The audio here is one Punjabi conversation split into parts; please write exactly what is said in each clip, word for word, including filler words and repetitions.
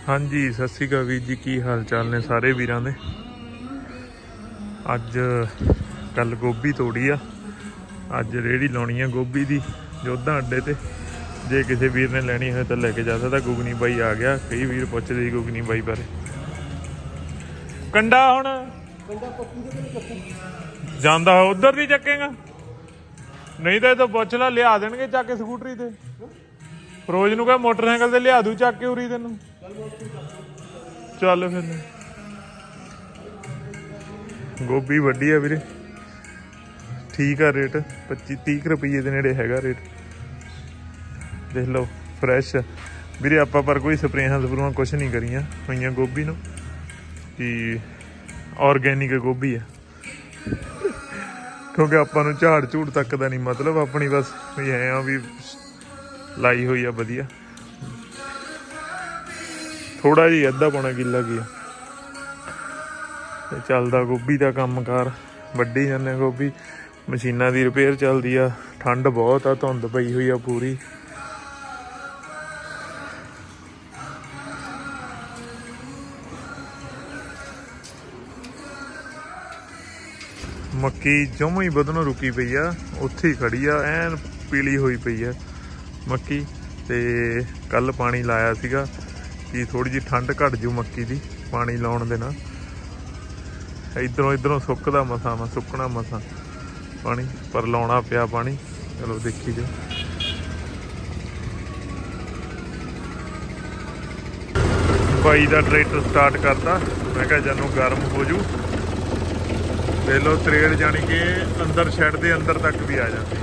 हाँ जी सत श्री अकाल वीर जी, की हाल चाल ने सारे वीरां दे। अज कल गोभी तोड़ी आ, अज रेहड़ी लाउणी आ गोभी दी जोधा अड्डे ते। जे किसी वीर ने लैनी हो तो लैके जा सकता। गुगनी बाई आ गया, कई वीर पुछदे गुगनी बाई बारे। कंडा हुण जांदा उधर दी चकेगा, नहीं तो इधर पुछ ला, लिया देणगे चक के स्कूटरी ते। फरोज नूं कह मोटरसाइकिल ते लिया दू चक के उरी तेनू। चल फिर गोभी वड्डी है वीरे, ठीक है रेट पच्ची तीह रुपये के नेड़े हैगा रेट। देख लो फ्रैश वीरे आपां पर कोई स्प्रेहां स्प्रूहां कुछ नहीं करियां होइयां गोभी नूं कि ऑर्गेनिक गोभी है। क्योंकि आपां नूं झाड़ झूड़ तक दा नहीं मतलब, अपनी बस भी है आ भी लाई हुई है वधिया। थोड़ा जी अद्धा पौना किला की चलदा गोभी का काम कार, वड्डी जाने गोभी। मशीनां दी रिपेयर चलदी आ, ठंड बहुत आ, धुंद पई हुई आ पूरी। मक्की जम्मू ही बदनों रुकी पई आ, उत्थे ही खड़ी आ, ऐन पीली हुई पई है मक्की। ते कल पानी लाया सीगा कि थोड़ी जी ठंड घट जू मक्की दी पानी लाउण दे नाल। इधरों इधरों सुकदा मसा वा, सुकना मसा पानी, पर लाउणा पिया पानी। चलो देखी जाओ। बाई दा ट्रैक्टर स्टार्ट करता, मैं कहा जानू गर्म हो जू। ले लो त्रेड़ जानी कि अंदर शैड दे अंदर तक भी आ जाती।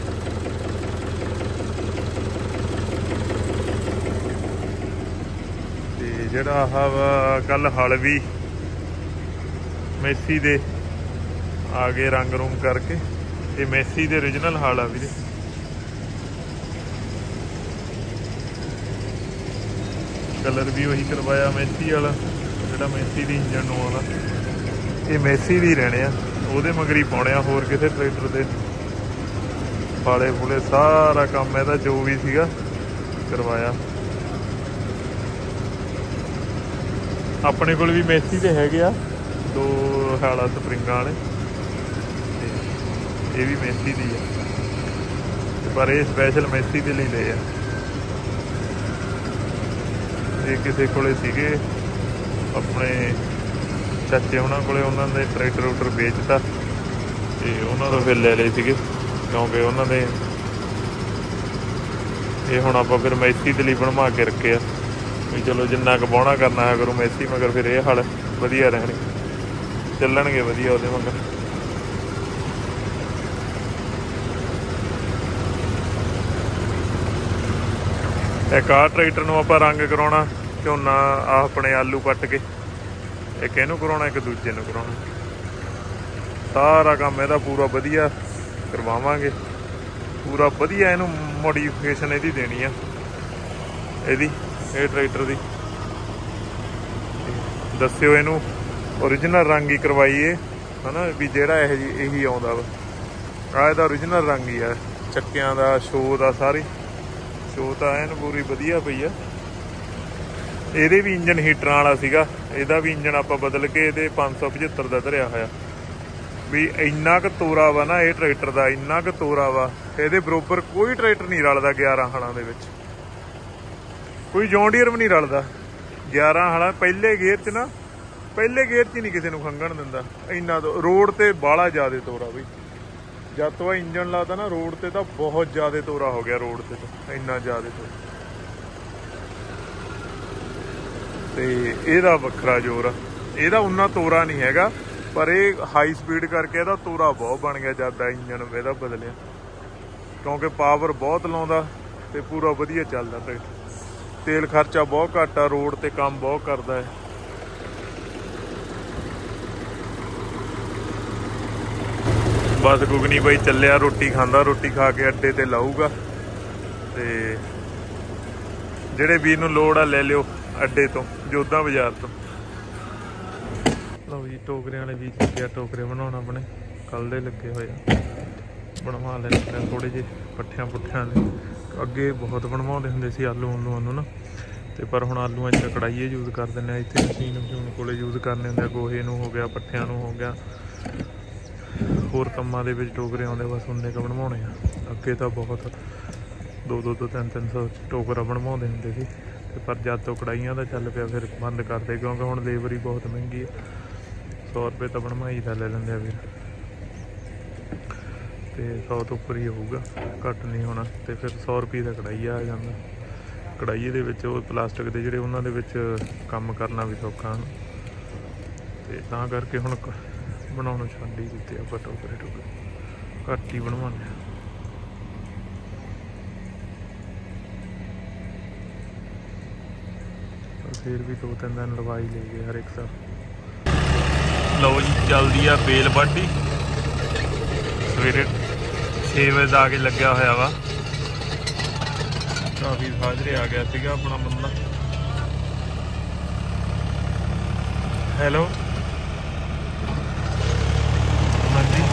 ते जिहड़ा आह कल हल भी मैसी दे आ गए रंग रूंग करके। ये मैसी दे ओरिजिनल हल आ वीरे। कलर भी वही करवाया मैसी वाला, जिहड़ा मैसी दी इंजन नूं आउंदा। ये मैसी दी रहने आ, ਉਹਦੇ मगरी पाने होर किसी ट्रैक्टर के फाले फूले सारा काम ਇਹਦਾ जो भी सीगा करवाया। अपने कोल भी मैसी दे हैगे आ दो हाला स्प्रिंगां वाले, ये भी मैसी दी है, पर ये स्पैशल मैसी के लिए ले आ। ये किसी कोले सीगे अपने चाचे उन्होंने को उन्होंने ट्रैक्टर ट्रैक्टर बेचता, तो उन्होंने फिर ले ले सीगे। क्योंकि उन्होंने ये हुण आपां फिर मैसी के लिए बनवा के रखे भी, चलो जिन्ना क बाहुणा करना है करो मैसी मगर, फिर ये हल वधिया रहने चलणगे वधिया उहदे मगर। एक आ ट्रैक्टर नूं आपां रंग कराउणा, झोना आ अपने आलू पट के, एक इहनूं कराउणा, एक दूजे नूं कराउणा। सारा काम इहदा पूरा वधिया करवावांगे, पूरा वधिया इहनूं मोडिफिकेशन इहदी देनी आ, इहदी ਇਹ ट्रैक्टर की। दस्सिओ इहनूं ओरिजिनल रंग ही करवाइए है ना, भी जिहड़ा यह जी यही आउंदा वा। आ इहदा ओरिजिनल रंग ही है, चक्कियां दा शो दा सारी शो तां एन पूरी वधिया पई आ। ਇਹਦੇ भी इंजन हीटरां वाला सीगा, ਇਹਦਾ भी इंजन आपां बदल के ਇਹਦੇ पाँच सौ पचहत्तर ਦਾ ਧਰਿਆ ਹੋਇਆ। भी ਇੰਨਾ ਕੁ ਤੋਰਾ ਵਾ ਨਾ ਇਹ ट्रैक्टर ਦਾ, ਇੰਨਾ ਕੁ ਤੋਰਾ ਵਾ, ਇਹਦੇ बरोबर कोई ट्रैक्टर नहीं रलदा ग्यारह हलां दे विच, कोई जॉन डीयर भी नहीं रलदा। ग्यारह हलां पहले गेयर च ना, पहले गेयर च नहीं किसी नूं खंघण दिंदा। इन्ना रोड ते बाहला ज़्यादा तोरा बई, जद तो इंजन लाता ना रोड ते तां बहुत ज़्यादा तोरा हो गया रोड ते, तो इन्ना ज़्यादा तोरा। ते ਇਹਦਾ ਵੱਖਰਾ जोर आ, ਇਹਦਾ उन्ना तोरा नहीं हैगा, पर ਇਹ हाई स्पीड करके ਇਹਦਾ तोरा बहुत बन गया जद इंजन ਇਹਦਾ बदलिया। क्योंकि पावर बहुत लाउंदा ते पूरा वधिया चलदा ट्रैक्टर। तेल खर्चा बहुत घट आ, रोड ते काम बहुत करदा है। बस गुगनी बाई चलिया, रोटी खांदा, रोटी खा के अड्डे ते लाऊगा। ते ਜਿਹੜੇ ਵੀਰ ਨੂੰ ਲੋੜ ਆ ਲੈ ਲਿਓ अड्डे तो, जोधा बाजार तो। लो जी टोकरे वाले भी लगे, टोकरे बनाने अपने कल दे लगे हुए बनवा लेने थोड़े जे पट्ठियां पुट्ठियां दे। अगे बहुत बनवाते होंगे सी आलू आलू आलू ना, ਤੇ ਪਰ ਹੁਣ ਆਲੂਆਂ 'ਚ ਕੜਾਈਏ ਯੂਜ਼ ਕਰ ਦਿੰਦੇ ਹਾਂ। ਇੱਥੇ ਮਸ਼ੀਨ ਮਸ਼ੂਨ ਕੋਲੇ ਯੂਜ਼ ਕਰਨੇ ਹੁੰਦੇ ਆ, ਗੋਹੇ ਨੂੰ ਹੋ ਗਿਆ, ਪੱਠਿਆਂ ਨੂੰ ਹੋ ਗਿਆ, ਹੋਰ ਕੰਮਾਂ ਦੇ ਵਿੱਚ ਟੋਕਰੇ ਆਉਂਦੇ, ਬਸ ਉਨੇ ਕੁ ਬਣਵਾਉਣੇ ਆ। ਅੱਗੇ ਤਾਂ ਬਹੁਤ ਦੋ ਦੋ ਤੋਂ ਤਿੰਨ ਤਿੰਨ ਸੌ ਟੋਕਰਾ ਬਣਵਾਉਂਦੇ ਹੁੰਦੇ ਸੀ, ਤੇ ਪਰ ਜਦ ਤੋਂ ਕੜਾਈਆਂ ਦਾ ਚੱਲ ਪਿਆ ਫਿਰ ਬੰਦ ਕਰਦੇ, ਕਿਉਂਕਿ ਹੁਣ ਲੇਬਰ ਹੀ ਬਹੁਤ ਮਹਿੰਗੀ ਹੈ। ਸੌ ਰੁਪਏ ਤਾਂ ਬਣਵਾਈ ਦਾ ਲੈ ਲੈਂਦੇ ਆ ਵੀਰ, ਤੇ ਸੌ ਤੋਂ ਉੱਪਰ ਹੀ ਹੋਊਗਾ, ਘੱਟ ਨਹੀਂ ਹੋਣਾ। ਤੇ ਫਿਰ ਸੌ ਰੁਪਏ ਦਾ ਕੜਾਈਆ ਆ ਜਾਂਦਾ। ਕੜਾਈਏ ਦੇ ਵਿੱਚ ਉਹ ਪਲਾਸਟਿਕ ਦੇ ਜਿਹੜੇ ਉਹਨਾਂ ਦੇ ਵਿੱਚ ਕੰਮ ਕਰਨਾ ਵੀ ਸੌਖਾ ਹਨ, ਤੇ ਤਾਂ ਕਰਕੇ ਹੁਣ ਬਣਾਉਣਾ ਛੱਡ ਹੀ ਦਿੱਤੇ ਆਪਾਂ ਟੋਕਰੇ ਟੋਕਰੇ ਘੱਟ ਹੀ ਬਣਵਾਉਂਦੇ ਹਾਂ। ਫਿਰ ਵੀ ਦੋ ਤਿੰਨ ਦਿਨ ਲਵਾਈ ਲੈ ਗਏ ਹਰ ਇੱਕ ਸਾਲ। ਲਓ ਜੀ, ਚੱਲਦੀ ਆ ਬੇਲ ਵਾਢੀ। ਸਵੇਰੇ ਛੇ ਵਜੇ ਦਾ ਆ ਕੇ ਲੱਗਿਆ ਹੋਇਆ ਵਾ, ਕਾਫੀ ਹਾਜ਼ਰੇ ਆ ਗਿਆ ਸੀਗਾ ਆਪਣਾ ਬੰਦਾ। ਹੈਲੋ ਹਾਂਜੀ,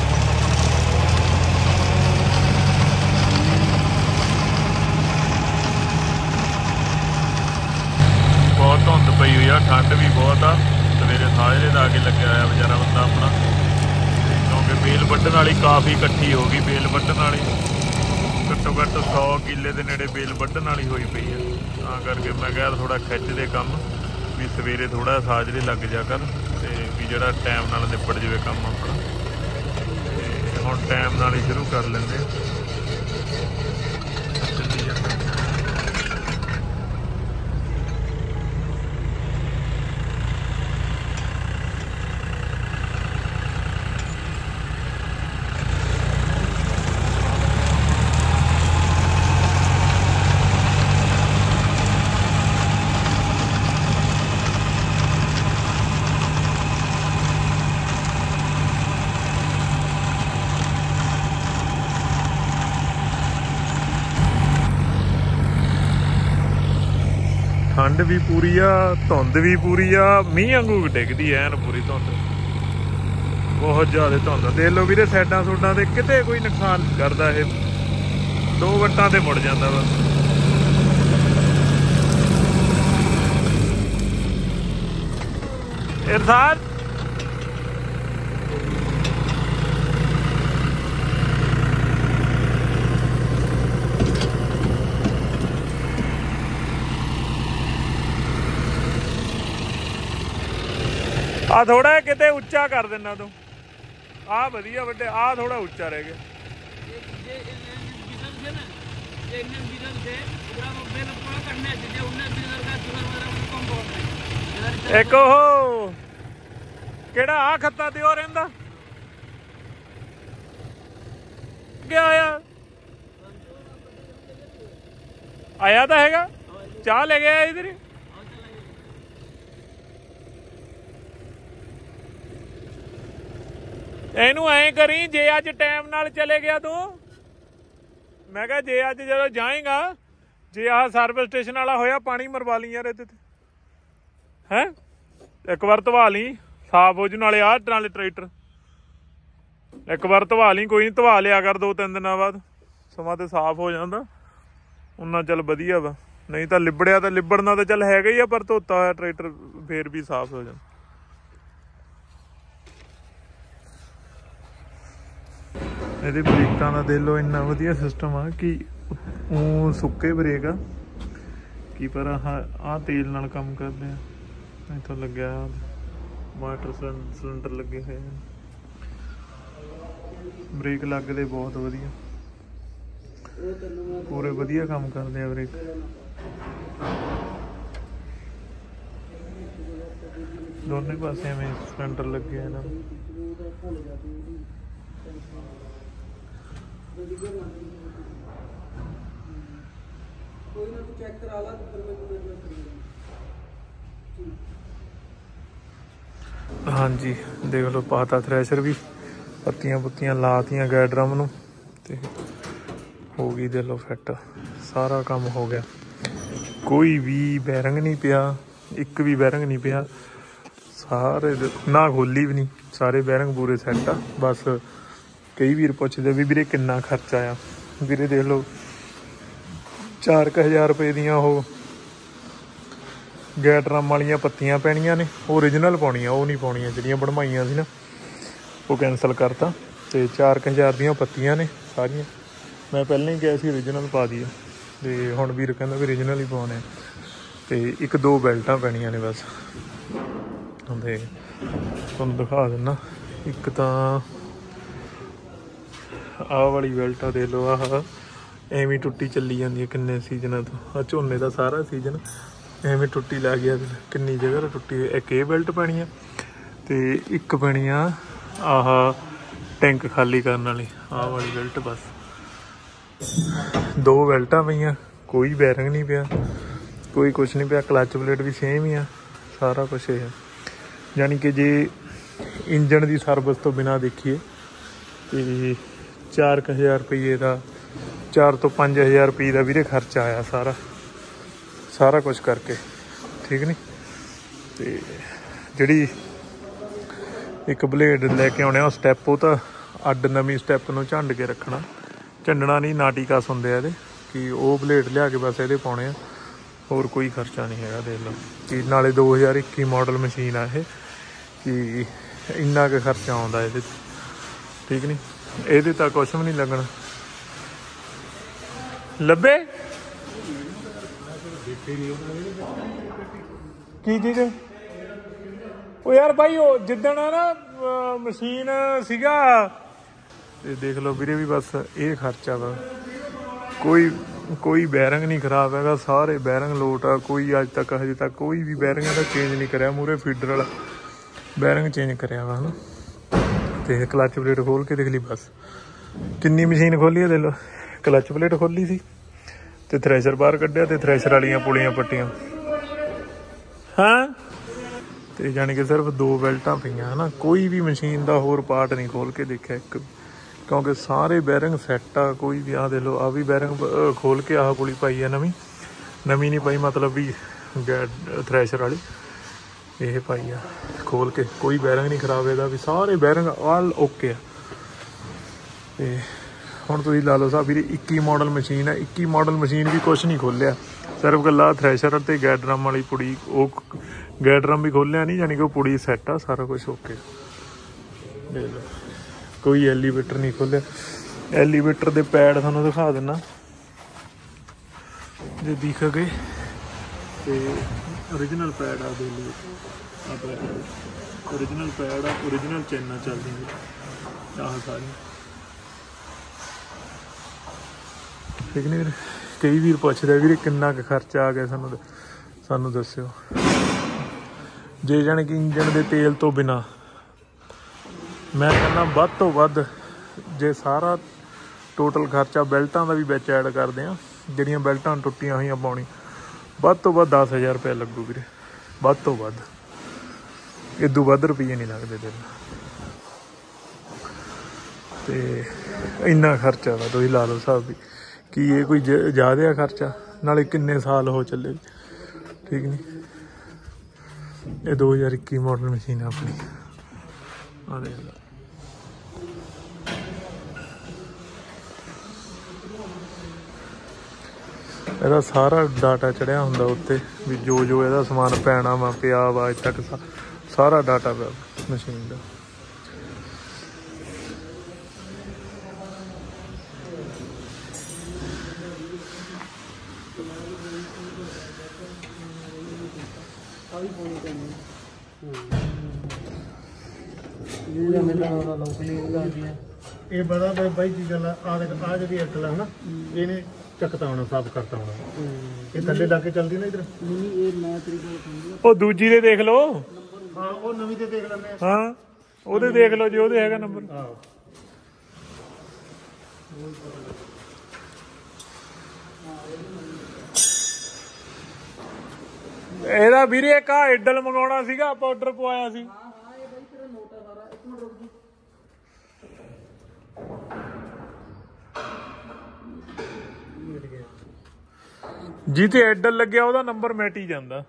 ਬਹੁਤ ਧੁੰਦ ਪਈ ਹੋਈ ਆ, ਠੰਡ ਵੀ ਬਹੁਤ ਆ। ਸਵੇਰੇ ਸਾਜਰੇ ਦਾ ਆ ਕੇ ਲੱਗਿਆ ਹੋਇਆ ਵਿਚਾਰਾ ਬੰਦਾ ਆਪਣਾ, ਕਿਉਂਕਿ ਬੇਲ ਵੱਢਣ ਵਾਲੀ ਕਾਫੀ ਇਕੱਠੀ ਹੋ ਗਈ। ਬੇਲ ਵੱਢਣ ਵਾਲੀ ਘੱਟੋ ਘੱਟ ਸੌ ਕਿੱਲੇ ਦੇ ਨੇੜੇ ਬੇਲ ਵੱਢਣ ਵਾਲੀ ਹੋਈ ਪਈ ਹੈ। ਤਾਂ ਕਰਕੇ ਮੈਂ ਕਿਹਾ ਥੋੜ੍ਹਾ ਖਿੱਚਦੇ ਕੰਮ, ਵੀ ਸਵੇਰੇ ਥੋੜ੍ਹਾ ਸਾਜਰੇ ਲੱਗ ਜਾ ਕਰ, ਤੇ ਵੀ ਜਿਹੜਾ ਟਾਈਮ ਨਾਲ ਨਿਬੜ ਜਾਵੇ ਕੰਮ ਆਪਣਾ। ਤੇ ਹੁਣ ਟਾਈਮ ਨਾਲ ਹੀ ਸ਼ੁਰੂ ਕਰ ਲੈਂਦੇ ਚੱਲੀ ਜਾਂਦਾ। ਠੰਡ ਵੀ ਪੂਰੀ ਆ, ਧੁੰਦ ਵੀ ਪੂਰੀ ਆ, ਮੀਂਹ ਵਾਂਗੂ ਡਿੱਗਦੀ ਐਨ ਪੂਰੀ ਧੁੰਦ, ਬਹੁਤ ਜ਼ਿਆਦਾ ਧੁੰਦ। ਦੇਖ ਲਓ ਵੀਰੇ ਸਾਈਡਾਂ ਸੂਡਾਂ ਤੇ ਕਿਤੇ ਕੋਈ ਨੁਕਸਾਨ ਨਹੀਂ ਕਰਦਾ, ਇਹ ਦੋ ਵੱਟਾਂ ਤੇ ਮੁੜ ਜਾਂਦਾ ਵਾ। ਇਰਸ਼ਾਦ ਆ ਥੋੜਾ ਕਿਤੇ ਉੱਚਾ ਕਰ ਦੇਣਾ ਤੂੰ, ਆ ਵਧੀਆ ਵੱਡੇ, ਆ ਥੋੜਾ ਉੱਚਾ ਰਹਿ ਗਿਆ। ਇੱਕ ਉਹ ਕਿਹੜਾ ਆ ਖੱਤਾ ਤੇ ਉਹ ਰਹਿੰਦਾ ਗਿਆ ਆਇਆ ਆਇਆ ਤਾਂ ਹੈਗਾ, ਚਾਹ ਲੈ ਗਿਆ ਇਧਰ। ਇਹਨੂੰ ਐਂ ਕਰੀ, ਜੇ ਅੱਜ ਟਾਈਮ ਨਾਲ ਚਲੇ ਗਿਆ ਤੂੰ, ਮੈਂ ਕਿਹਾ ਜੇ ਅੱਜ ਜਦੋਂ ਜਾਏਗਾ, ਜੇ ਆਹ ਸਰਵਿਸ ਸਟੇਸ਼ਨ ਵਾਲਾ ਹੋਇਆ, ਪਾਣੀ ਮਰਵਾ ਲਈ ਯਾਰ ਇਹਦੇ ਤੇ, ਹੈ ਇੱਕ ਵਾਰ ਧਵਾ ਲਈ, ਸਾਫ਼ ਹੋ ਜੂ। ਨਾਲੇ ਆਹ ਨਾਲੇ ਟਰੈਕਟਰ ਇੱਕ ਵਾਰ ਧਵਾ ਲਈ, ਕੋਈ ਨੀ ਧਵਾ ਲਿਆ ਕਰ ਦੋ ਤਿੰਨ ਦਿਨਾਂ ਬਾਅਦ, ਸਮਾਂ ਤੇ ਸਾਫ਼ ਹੋ ਜਾਂਦਾ ਉਹਨਾਂ, ਚੱਲ ਵਧੀਆ ਵਾ। ਨਹੀਂ ਤਾਂ ਲਿਬੜਿਆ ਤਾਂ ਲਿਬੜਨਾ ਤਾਂ ਚੱਲ ਹੈਗਾ ਹੀ ਆ, ਪਰ ਧੋਤਾ ਹੋਇਆ ਟਰੈਕਟਰ ਫੇਰ ਵੀ ਸਾਫ਼ ਹੋ ਜਾਂਦਾ। ਇਹਦੇ ਬ੍ਰੇਕਾਂ ਦਾ ਦੇਖ ਲਓ ਇੰਨਾ ਵਧੀਆ ਸਿਸਟਮ ਆ ਕਿ ਉਹ ਸੁੱਕੇ ਬ੍ਰੇਕ ਆ ਕੀ, ਪਰ ਆਹ ਆਹ ਤੇਲ ਨਾਲ ਕੰਮ ਕਰਦੇ ਆ। ਇੱਥੋਂ ਲੱਗਿਆ ਵਾਟਰ ਸਿਲੰਡਰ ਲੱਗੇ ਹੋਏ ਆ, ਬ੍ਰੇਕ ਲੱਗਦੇ ਬਹੁਤ ਵਧੀਆ, ਪੂਰੇ ਵਧੀਆ ਕੰਮ ਕਰਦੇ ਆ ਬ੍ਰੇਕ। ਦੋਨੇ ਪਾਸੇ ਐਵੇਂ ਸਿਲੰਡਰ ਲੱਗੇ ਆ ਨਾ। ਹਾਂਜੀ ਦੇਖ ਲਓ, ਪਾਤਾ ਥ੍ਰੈਸ਼ਰ ਵੀ, ਪੱਤੀਆਂ ਪੁੱਤੀਆਂ ਲਾਤੀਆਂ ਗੈਰ ਡਰਮ ਨੂੰ, ਤੇ ਹੋ ਗਈ ਦੇਖ ਲਓ ਫਿੱਟ, ਸਾਰਾ ਕੰਮ ਹੋ ਗਿਆ। ਕੋਈ ਵੀ ਬੈਰਿੰਗ ਨਹੀਂ ਪਿਆ, ਇੱਕ ਵੀ ਬੈਰਿੰਗ ਨਹੀਂ ਪਿਆ, ਸਾਰੇ ਨਾ ਖੋਲੀ ਵੀ ਨਹੀਂ, ਸਾਰੇ ਬੈਰਿੰਗ ਪੂਰੇ ਸੈੱਟ ਆ। ਬਸ ਕਈ ਵੀਰ ਪੁੱਛਦੇ ਵੀ ਵੀਰੇ ਕਿੰਨਾ ਖਰਚਾ ਆ, ਵੀਰੇ ਦੇਖ ਲਓ ਚਾਰ ਕੁ ਹਜ਼ਾਰ ਰੁਪਏ ਦੀਆਂ ਉਹ ਗੈਟ ਡਰਮ ਵਾਲੀਆਂ ਪੱਤੀਆਂ ਪੈਣੀਆਂ ਨੇ, ਓਰੀਜਨਲ ਪਾਉਣੀਆਂ, ਉਹ ਨਹੀਂ ਪਾਉਣੀਆਂ ਜਿਹੜੀਆਂ ਬਣਵਾਈਆਂ ਸੀ ਨਾ, ਉਹ ਕੈਂਸਲ ਕਰਤਾ। ਅਤੇ ਚਾਰ ਕੁ ਹਜ਼ਾਰ ਦੀਆਂ ਪੱਤੀਆਂ ਨੇ ਸਾਰੀਆਂ। ਮੈਂ ਪਹਿਲਾਂ ਹੀ ਕਿਹਾ ਸੀ ਓਰੀਜਨਲ ਪਾ ਦਈਏ, ਅਤੇ ਹੁਣ ਵੀਰ ਕਹਿੰਦਾ ਵੀ ਓਰੀਜਨਲ ਹੀ ਪਾਉਣੇ। ਅਤੇ ਇੱਕ ਦੋ ਬੈਲਟਾਂ ਪੈਣੀਆਂ ਨੇ ਬਸ। ਅਤੇ ਤੁਹਾਨੂੰ ਦਿਖਾ ਦਿੰਦਾ, ਇੱਕ ਤਾਂ ਆਹ ਵਾਲੀ ਬੈਲਟ ਆ, ਦੇਖ ਲਓ। ਆਹ ਐਵੇਂ ਟੁੱਟੀ ਚੱਲੀ ਜਾਂਦੀ ਹੈ ਕਿੰਨੇ ਸੀਜ਼ਨਾਂ ਤੋਂ। ਆਹ ਝੋਨੇ ਦਾ ਸਾਰਾ ਸੀਜ਼ਨ ਐਵੇਂ ਟੁੱਟੀ ਲੱਗ ਗਿਆ, ਕਿੰਨੀ ਜਗ੍ਹਾ ਤੋਂ ਟੁੱਟੀ ਹੋਈ। ਇੱਕ ਇਹ ਬੈਲਟ ਪੈਣੀ ਆ, ਅਤੇ ਇੱਕ ਪੈਣੀ ਆ ਆਹ ਟੈਂਕ ਖਾਲੀ ਕਰਨ ਵਾਲੀ, ਆਹ ਵਾਲੀ ਬੈਲਟ। ਬਸ ਦੋ ਬੈਲਟਾਂ ਪਈਆਂ, ਕੋਈ ਬੈਰਿੰਗ ਨਹੀਂ ਪਿਆ, ਕੋਈ ਕੁਛ ਨਹੀਂ ਪਿਆ। ਕਲੱਚ ਪਲੇਟ ਵੀ ਸੇਮ ਹੀ ਆ, ਸਾਰਾ ਕੁਛ ਇਹ ਹੈ। ਯਾਨੀ ਕਿ ਜੇ ਇੰਜਣ ਦੀ ਸਰਵਿਸ ਤੋਂ ਬਿਨਾਂ ਦੇਖੀਏ ਅਤੇ ਚਾਰ ਕੁ ਹਜ਼ਾਰ ਰੁਪਈਏ ਦਾ, ਚਾਰ ਤੋਂ ਪੰਜ ਹਜ਼ਾਰ ਰੁਪਈਏ ਦਾ ਵੀਰੇ ਖਰਚਾ ਆਇਆ ਸਾਰਾ ਸਾਰਾ ਕੁਛ ਕਰਕੇ, ਠੀਕ ਨਹੀਂ। ਅਤੇ ਜਿਹੜੀ ਇੱਕ ਬਲੇਡ ਲੈ ਕੇ ਆਉਣੇ ਉਹ ਸਟੈਪ, ਉਹ ਤਾਂ ਅੱਡ ਨਵੀਂ ਸਟੈਪ ਨੂੰ ਝੰਡ ਕੇ ਰੱਖਣਾ, ਝੰਡਣਾ ਨਹੀਂ, ਨਾਟੀਕਸ ਹੁੰਦੇ ਆ ਇਹਦੇ, ਕਿ ਉਹ ਬਲੇਡ ਲਿਆ ਕੇ ਬਸ ਇਹਦੇ ਪਾਉਣੇ ਆ, ਹੋਰ ਕੋਈ ਖਰਚਾ ਨਹੀਂ ਹੈਗਾ। ਦੇਖ ਲਓ ਕਿ ਨਾਲੇ ਦੋ ਹਜ਼ਾਰ ਇੱਕੀ ਮਾਡਲ ਮਸ਼ੀਨ ਆ ਇਹ, ਕਿ ਇੰਨਾ ਕੁ ਖਰਚਾ ਆਉਂਦਾ ਇਹਦੇ 'ਚ, ਠੀਕ ਨਹੀਂ। ਇਹਦੇ ਤਾਂ ਕੁਛ ਵੀ ਨਹੀਂ ਲੱਗਣਾ। ਲੱਭੇ ਕੀ ਚੀਜ਼? ਉਹ ਯਾਰ ਭਾਈ ਉਹ ਜਿੱਦਣ ਆ ਨਾ ਮਸ਼ੀਨ ਸੀਗਾ, ਤੇ ਦੇਖ ਲਓ ਵੀਰੇ ਵੀ ਬਸ ਇਹ ਖਰਚਾ ਵਾ। ਕੋਈ ਕੋਈ ਬੈਰਿੰਗ ਨਹੀਂ ਖਰਾਬ ਹੈਗਾ, ਸਾਰੇ ਬੈਰਿੰਗ ਲੋਟ ਆ। ਕੋਈ ਅੱਜ ਤੱਕ ਹਜੇ ਤੱਕ ਕੋਈ ਵੀ ਬੈਰਿੰਗ ਇਹਦਾ ਚੇਂਜ ਨਹੀਂ ਕਰਿਆ। ਮੂਹਰੇ ਫੀਡਰ ਵਾਲਾ ਬੈਰਿੰਗ ਚੇਂਜ ਕਰਿਆ ਵਾ ਹੈ ਨਾ। ਅਤੇ ਕਲੱਚ ਪਲੇਟ ਖੋਲ੍ਹ ਕੇ ਦੇਖ ਲਈ, ਬਸ ਕਿੰਨੀ ਮਸ਼ੀਨ ਖੋਲ੍ਹੀ ਹੈ ਦੇਖ ਲਓ। ਕਲੱਚ ਪਲੇਟ ਖੋਲ੍ਹੀ ਸੀ ਅਤੇ ਥ੍ਰੈਸ਼ਰ ਬਾਹਰ ਕੱਢਿਆ, ਅਤੇ ਥ੍ਰੈਸ਼ਰ ਵਾਲੀਆਂ ਪੁਲੀਆਂ ਪੱਟੀਆਂ। ਹਾਂ, ਅਤੇ ਜਾਣੀ ਕਿ ਸਿਰਫ ਦੋ ਬੈਲਟਾਂ ਪਈਆਂ ਹੈ ਨਾ। ਕੋਈ ਵੀ ਮਸ਼ੀਨ ਦਾ ਹੋਰ ਪਾਰਟ ਨਹੀਂ ਖੋਲ੍ਹ ਕੇ ਦੇਖਿਆ ਇੱਕ, ਕਿਉਂਕਿ ਸਾਰੇ ਬੈਰਿੰਗ ਸੈੱਟ ਆ। ਕੋਈ ਵੀ ਆਹ ਦੇਖ ਲਓ, ਆਹ ਵੀ ਬੈਰਿੰਗ ਖੋਲ੍ਹ ਕੇ ਆਹ ਪੁਲੀ ਪਾਈ ਆ ਨਵੀਂ, ਨਵੀਂ ਨਹੀਂ ਪਾਈ ਮਤਲਬ ਵੀ ਗੈ ਥ੍ਰੈਸ਼ਰ ਵਾਲੀ ਇਹ ਪਾਈ ਆ ਖੋਲ੍ਹ ਕੇ। ਕੋਈ ਬੈਰਿੰਗ ਨਹੀਂ ਖਰਾਬ ਇਹਦਾ ਵੀ, ਸਾਰੇ ਬੈਰਿੰਗ ਆਲ ਓਕੇ ਆ। ਅਤੇ ਹੁਣ ਤੁਸੀਂ ਲਾ ਲਓ ਸਾਹਿਬ ਵੀਰੇ, ਇੱਕੀ ਮਾਡਲ ਮਸ਼ੀਨ ਹੈ। ਇੱਕੀ ਮਾਡਲ ਮਸ਼ੀਨ ਵੀ ਕੁਛ ਨਹੀਂ ਖੋਲ੍ਹਿਆ, ਸਿਰਫ ਇਕੱਲਾ ਥ੍ਰੈਸ਼ਰ ਅਤੇ ਗੈਟ ਡਰਮ ਵਾਲੀ ਪੁੜੀ। ਉਹ ਗੈਟ ਡਰਮ ਵੀ ਖੋਲ੍ਹਿਆ ਨਹੀਂ, ਯਾਨੀ ਕਿ ਉਹ ਪੁੜੀ ਸੈੱਟ ਆ, ਸਾਰਾ ਕੁਛ ਓਕੇ। ਦੇਖ ਲਓ ਕੋਈ ਐਲੀਵੇਟਰ ਨਹੀਂ ਖੋਲ੍ਹਿਆ। ਐਲੀਵੇਟਰ ਦੇ ਪੈਡ ਤੁਹਾਨੂੰ ਦਿਖਾ ਦਿੰਦਾ ਜੇ ਦਿਖ ਗਏ, ਅਤੇ ਓਰੀਜਨਲ ਪੈਡ ਆ। ਦੇਖ ਲਓ ਆਹ ਪੈਡ ਓਰੀਜਨਲ ਪੈਡ ਆ, ਓਰੀਜਨਲ ਚੈਨਾਂ ਚੱਲਦੀਆਂ ਆਹ ਸਾਰੀਆਂ, ਠੀਕ ਨਹੀਂ ਵੀਰੇ। ਕਈ ਵੀਰ ਪੁੱਛਦੇ ਵੀਰੇ ਕਿੰਨਾ ਕੁ ਖਰਚਾ ਆ ਗਿਆ, ਸਾਨੂੰ ਸਾਨੂੰ ਦੱਸਿਓ। ਜੇ ਜਾਣੀ ਕਿ ਇੰਜਣ ਦੇ ਤੇਲ ਤੋਂ ਬਿਨਾਂ, ਮੈਂ ਕਹਿੰਦਾ ਵੱਧ ਤੋਂ ਵੱਧ, ਜੇ ਸਾਰਾ ਟੋਟਲ ਖਰਚਾ ਬੈਲਟਾਂ ਦਾ ਵੀ ਵਿੱਚ ਐਡ ਕਰਦੇ ਹਾਂ, ਜਿਹੜੀਆਂ ਬੈਲਟਾਂ ਟੁੱਟੀਆਂ ਹੋਈਆਂ ਪਾਉਣੀ, ਵੱਧ ਤੋਂ ਵੱਧ ਦਸ ਹਜ਼ਾਰ ਰੁਪਇਆ ਲੱਗੂ ਵੀਰੇ, ਵੱਧ ਤੋਂ ਵੱਧ। ਇਦੋਂ ਵੱਧ ਰੁਪਈਏ ਨਹੀਂ ਲੱਗਦੇ ਦਿਨ। ਅਤੇ ਇੰਨਾ ਖਰਚਾ ਵਾ, ਤੁਸੀਂ ਲਾ ਲਓ ਹਿਸਾਬ ਵੀ, ਕੀ ਇਹ ਕੋਈ ਜ ਜ਼ਿਆਦਾ ਖਰਚਾ? ਨਾਲੇ ਕਿੰਨੇ ਸਾਲ ਹੋ ਚੱਲੇ, ਠੀਕ ਨਹੀਂ। ਇਹ ਦੋ ਹਜ਼ਾਰ ਇੱਕੀ ਮਾਡਲ ਮਸ਼ੀਨ ਆ ਆਪਣੀ, ਆਹ ਦੇਖ ਲਓ। ਇਹਦਾ ਸਾਰਾ ਡਾਟਾ ਚੜ੍ਹਿਆ ਹੁੰਦਾ ਉੱਤੇ, ਵੀ ਜੋ ਜੋ ਇਹਦਾ ਸਮਾਨ ਪੈਣਾ ਵਾ, ਪਿਆ ਵਾ ਅੱਜ ਤੱਕ, ਸਾਰਾ ਡਾਟਾ ਪਿਆ ਮਸ਼ੀਨ ਦਾ। ਇਹ ਬੜਾ ਬਾਈ ਕੀ ਗੱਲ ਆ, ਆਹ ਆਹ ਜਿਹੜੀ ਅਕਲ ਆ ਨਾ, ਇਹਨੇ ਚੱਕਤਾ ਹੋਣਾ, ਸਾਫ਼ ਕਰਤਾ ਹੋਣਾ। ਇਹ ਥੱਲੇ ਲਾ ਕੇ ਚੱਲਦੀ ਨਾ ਇਧਰ। ਉਹ ਦੂਜੀ ਦੇ ਦੇਖ ਲਓ। ਹਾਂ, ਉਹ ਨਵੀਂ ਤੇ ਦੇਖ ਲੈਂਦੇ ਆ। ਹਾਂ, ਉਹਦੇ ਦੇਖ ਲਓ ਜੇ ਉਹਦੇ ਹੈਗਾ ਨੰਬਰ। ਹਾਂ, ਇਹਦਾ ਵੀਰੇ ਇੱਕ ਆ ਐਡਲ ਮੰਗਾਉਣਾ ਸੀਗਾ, ਆਪਾਂ ਆਰਡਰ ਪਵਾਇਆ ਸੀ। ਜਿੱਥੇ ਐਡਲ ਲੱਗਿਆ ਉਹਦਾ ਨੰਬਰ ਮਿਟ ਹੀ ਜਾਂਦਾ।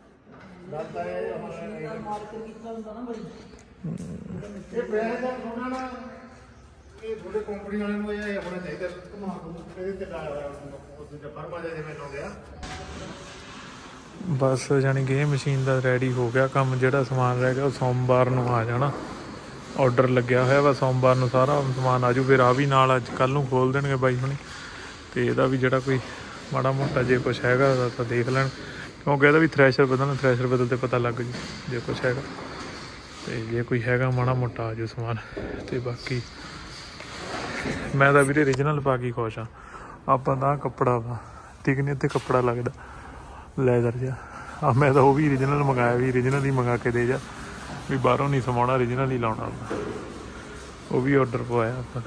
ਇਹ ਥੋੜੇ ਕੰਪਨੀ ਵਾਲਿਆਂ ਨੂੰ ਇਹ ਆਪਣਾ ਚਾਹੀਦਾ ਘੁਮਾ ਘੁਮਾ ਇਹਦੇ ਤੇ ਫਰਮਾ ਜਿਹਾ ਜਿਵੇਂ ਹੋ ਗਿਆ। ਬਸ ਜਾਣੀ ਕਿ ਇਹ ਮਸ਼ੀਨ ਦਾ ਰੈਡੀ ਹੋ ਗਿਆ ਕੰਮ। ਜਿਹੜਾ ਸਮਾਨ ਰਹਿ ਗਿਆ ਉਹ ਸੋਮਵਾਰ ਨੂੰ ਆ ਜਾਣਾ। ਔਡਰ ਲੱਗਿਆ ਹੋਇਆ ਵਾ, ਸੋਮਵਾਰ ਨੂੰ ਸਾਰਾ ਸਮਾਨ ਆ ਜੂ। ਫਿਰ ਆ ਵੀ ਨਾਲ ਅੱਜ ਕੱਲ੍ਹ ਨੂੰ ਖੋਲ ਦੇਣਗੇ ਬਾਈ ਹੁਣੀ। ਅਤੇ ਇਹਦਾ ਵੀ ਜਿਹੜਾ ਕੋਈ ਮਾੜਾ ਮੋਟਾ ਜੇ ਕੁਛ ਹੈਗਾ ਤਾਂ ਦੇਖ ਲੈਣ, ਕਿਉਂਕਿ ਇਹਦਾ ਵੀ ਥ੍ਰੈਸ਼ਰ ਬਦਲਣਾ, ਥ੍ਰੈਸ਼ਰ ਬਦਲ 'ਤੇ ਪਤਾ ਲੱਗ ਜੂ ਜੇ ਕੁਛ ਹੈਗਾ। ਅਤੇ ਜੇ ਕੋਈ ਹੈਗਾ ਮਾੜਾ ਮੋਟਾ ਆ ਜਾਊ ਸਮਾਨ। ਅਤੇ ਬਾਕੀ ਮੈਂ ਤਾਂ ਵੀਰੇ ਰੀਜਨਲ ਪਾ ਕੇ ਖੁਸ਼ ਹਾਂ। ਆਪਾਂ ਤਾਂ ਕੱਪੜਾ ਵਾ ਠੀਕ ਨਹੀਂ, ਉੱਤੇ ਕੱਪੜਾ ਲੱਗਦਾ ਲੈਦਰ ਜਿਹਾ ਆ। ਮੈਂ ਤਾਂ ਉਹ ਵੀ ਰੀਜਨਲ ਮੰਗਾਇਆ, ਵੀ ਰੀਜਨਲ ਹੀ ਮੰਗਾ ਕੇ ਦੇ ਜਾ, ਵੀ ਬਾਹਰੋਂ ਨਹੀਂ ਸਮਾਉਣਾ, ਰੀਜਨਲ ਹੀ ਲਾਉਣਾ। ਉਹ ਵੀ ਔਡਰ ਪਵਾਇਆ ਆਪਾਂ।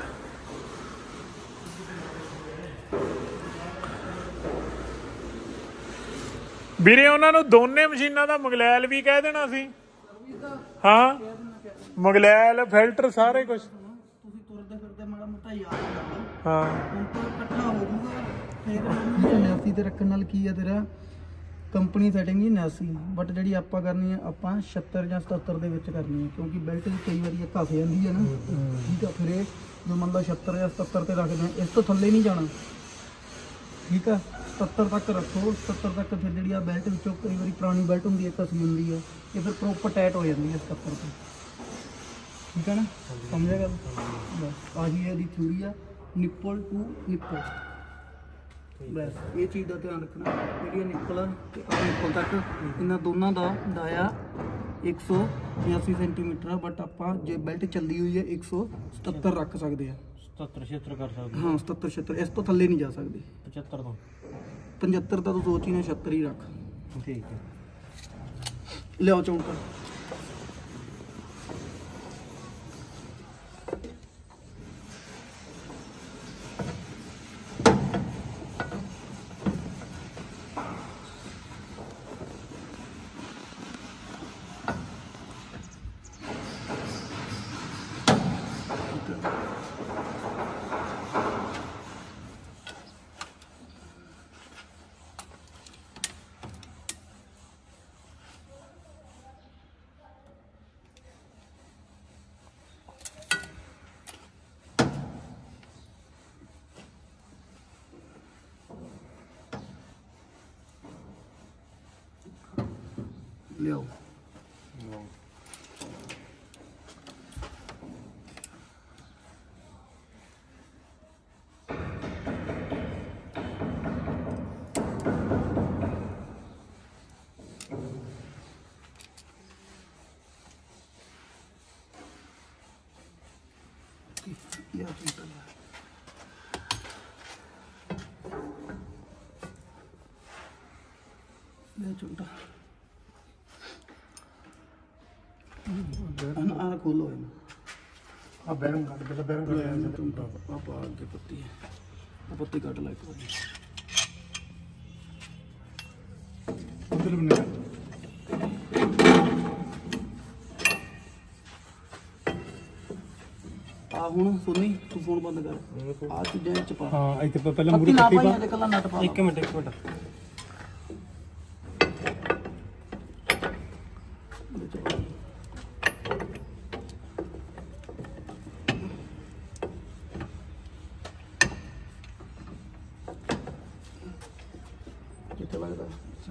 ਵੀਰੇ ਉਹਨਾਂ ਨੂੰ ਦੋਨੇ ਮਸ਼ੀਨਾਂ ਦਾ ਮਗਲੈਲ ਵੀ ਕਹਿ ਦੇਣਾ ਸੀ। ਹਾਂ ਮਗਲੈਲ ਫਿਲਟਰ ਸਾਰੇ ਕੁਛ ਤੁਸੀਂ ਤੁਰਦੇ ਫਿਰਦੇ ਮਾੜਾ ਮੋਟਾ ਯਾਦ ਕਰ ਲਓ। ਹਾਂ ਹੁਣ ਤਾਂ ਇਕੱਠਾ ਹੋ ਜਾਊਗਾ। ਫਿਰ ਉਨਾਸੀ ਤੇ ਰੱਖਣ ਨਾਲ ਕੀ ਆ, ਤੇਰਾ ਕੰਪਨੀ ਸੈਟਿੰਗ ਹੀ ਉਨਾਸੀ, ਬਟ ਜਿਹੜੀ ਆਪਾਂ ਕਰਨੀ ਆ ਆਪਾਂ ਛਿਅੱਤਰ ਜਾਂ ਸਤੱਤਰ ਦੇ ਵਿੱਚ ਕਰਨੀ ਹੈ, ਕਿਉਂਕਿ ਬੈਲਟ ਕਈ ਵਾਰੀ ਇਹ ਘਸ ਜਾਂਦੀ ਹੈ ਨਾ। ਠੀਕ ਆ, ਫਿਰ ਇਹ ਜੋ ਮੰਨ ਛਿਅੱਤਰ ਜਾਂ ਸਤੱਤਰ ਤੇ ਰੱਖਦੇ ਆ, ਇਸ ਤੋਂ ਥੱਲੇ ਨਹੀਂ ਜਾਣਾ। ਠੀਕ ਆ, ਸਤੱਤਰ ਤੱਕ ਰੱਖੋ। ਸਤੱਤਰ ਤੱਕ ਫਿਰ ਜਿਹੜੀ ਆ ਬੈਲਟ ਵਿੱਚੋਂ ਕਈ ਵਾਰੀ ਪੁਰਾਣੀ ਬੈਲਟ ਹੁੰਦੀ ਹੈ, ਘਸੀ ਹੁੰਦੀ ਹੈ, ਇਹ ਫਿਰ ਪ੍ਰੋਪਰ ਟਾਈਟ ਹੋ ਜਾਂਦੀ ਹੈ ਸਤੱਤਰ ਤੋਂ। ਠੀਕ ਹੈ ਨਾ, ਸਮਝਿਆ ਗੱਲ? ਬਸ ਆਹੀ ਇਹਦੀ ਥਿਊਰੀ ਆ, ਨਿੱਪਲ ਟੂ ਨਿੱਪਲ। ਬਸ ਇਹ ਚੀਜ਼ ਦਾ ਧਿਆਨ ਰੱਖਣਾ, ਜਿਹੜੀਆਂ ਨਿੱਪਲ ਤੇ ਆਹ ਨਿੱਪਲ ਤੱਕ ਇਹਨਾਂ ਦੋਨਾਂ ਦਾ ਡਾਇਆ ਇੱਕ ਸੌ ਬਿਆਸੀ ਸੈਂਟੀਮੀਟਰ ਆ, ਬਟ ਆਪਾਂ ਜੇ ਬੈਲਟ ਚੱਲੀ ਹੋਈ ਹੈ ਇੱਕ ਸੌ ਸਤੱਤਰ ਰੱਖ ਸਕਦੇ ਆ। ਸਤੱਤਰ ਛਿਅੱਤਰ ਕਰ ਸਕਦੇ ਹਾਂ ਸਤੱਤਰ ਛਿਅੱਤਰ, ਇਸ ਤੋਂ ਥੱਲੇ ਨਹੀਂ ਜਾ ਸਕਦੇ। ਪਚੱਤਰ ਤੋਂ ਪੰਝੱਤਰ ਦਾ ਤੂੰ ਸੋਚ ਹੀ ਨਾ, ਛਿਅੱਤਰ ਹੀ ਰੱਖ। ਠੀਕ ਹੈ। ਲਿਆਓ ਚੌਂਕਾ। ਲਿਆਓ। Yeah, ले चुंटा आ खोलो है ना। ਆ ਬੈਰੰਗ ਕੱਟ ਪਹਿਲਾਂ ਬੈਰੰਗ ले ना चुंटा आप आगे पत्ती है, पत्ती काट ला एक बार। ਉਧਰ ਬਣੇ ਆ ਹੁਣ ਸੁਣੀ ਤੂੰ ਫੋਨ ਬੰਦ ਕਰ। ਆ ਚੀਜ਼ਾਂ ਵਿੱਚ ਪਾ। ਹਾਂ ਇੱਥੇ ਪਹਿਲਾਂ ਪੱਤੀ ਮੂਰੀ ਨਾ ਕੱਟੀ ਪਾਈ, ਪਾ। ਇਹਦੇ ਕੱਲਾ ਨਟ ਪਾ। ਇੱਕ ਮਿੰਟ ਇੱਕ ਮਿੰਟ ਕਿੱਥੇ ਲੱਗਦਾ?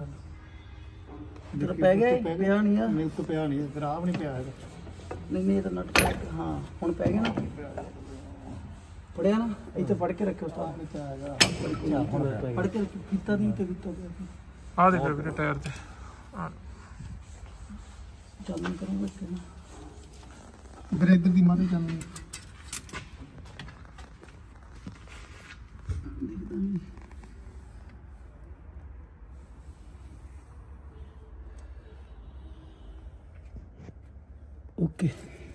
ਤੇਰਾ ਪੈ ਗਿਆ ਇਹ? ਪਿਆ ਨਹੀਂ ਆ। ਮੇਰੇ ਤੋਂ ਪਿਆ ਨਹੀਂ, ਤੇਰਾ ਆਪ ਨਹੀਂ ਪਿਆ ਹੈਗਾ। ਨਹੀਂ ਨਹੀਂ ਇਹ ਤਾਂ ਨਟ ਪੈ ਗਿਆ। ਹਾਂ ਹੁਣ ਪੈ ਗਿਆ ਨਾ, ਪੜਿਆ ਨਾ। ਇੱਥੇ ਫੜ ਕੇ ਰੱਖਿਓ ਉਸਤਾਦ। ਨਹੀਂ ਪਿਆ ਹੈਗਾ। ਫੜ ਕੇ ਰੱਖਿਓ, ਕੀਤਾ ਨਹੀਂ ਤੇ ਕੀਤਾ ਪਿਆ। ਆਹ ਦੇਖ ਵੀਰੇ ਟਾਇਰ ਤੇ ਚਾਲੂ ਕਰੂੰਗਾ ਕਿ ਨਾ। ਇਧਰ ਇਧਰ ਦੀ ਮਾਰੀ ਜਾਂਦੀ। ओके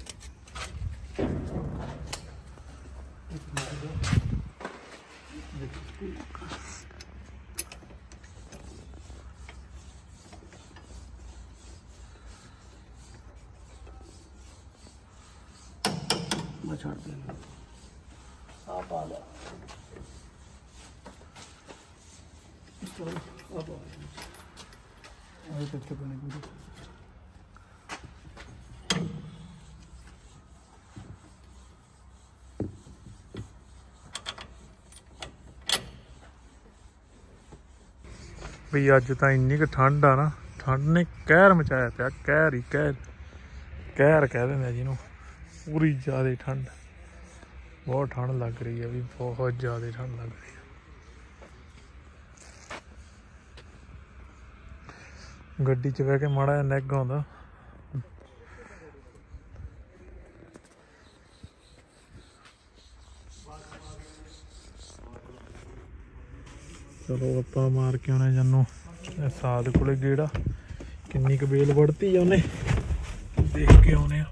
मैं छाड़ देना। आप आ जाओ, चलो आप आ जाओ। ਆਏ ਤੇ ਇੱਥੇ ਬਣੇ ਪੂਰੀ। ਵੀ ਅੱਜ ਤਾਂ ਇੰਨੀ ਕੁ ਠੰਡ ਆ ਨਾ, ਠੰਡ ਨੇ ਕਹਿਰ ਮਚਾਇਆ ਪਿਆ, ਕਹਿਰ ਹੀ ਕਹਿਰ, ਕਹਿਰ ਕਹਿ ਦਿੰਦੇ ਆ ਜਿਹਨੂੰ। ਪੂਰੀ ਜ਼ਿਆਦਾ ਠੰਡ, ਬਹੁਤ ਠੰਡ ਲੱਗ ਰਹੀ ਹੈ ਵੀ, ਬਹੁਤ ਜ਼ਿਆਦਾ ਠੰਡ ਲੱਗ ਰਹੀ ਹੈ। ਗੱਡੀ 'ਚ ਬਹਿ ਕੇ ਮਾੜਾ ਜਿਹਾ ਨਿੱਘ ਆਉਂਦਾ। ਚਲੋ ਆਪਾਂ ਮਾਰ ਕੇ ਆਉਣੇ ਜਾਨੂੰ ਸਾਦ ਕੋਲੇ ਗੇੜਾ, ਕਿੰਨੀ ਕੁ ਬੇਲ ਵੜਤੀ ਆ ਉਹਨੇ, ਦੇਖ ਕੇ ਆਉਣੇ ਆ।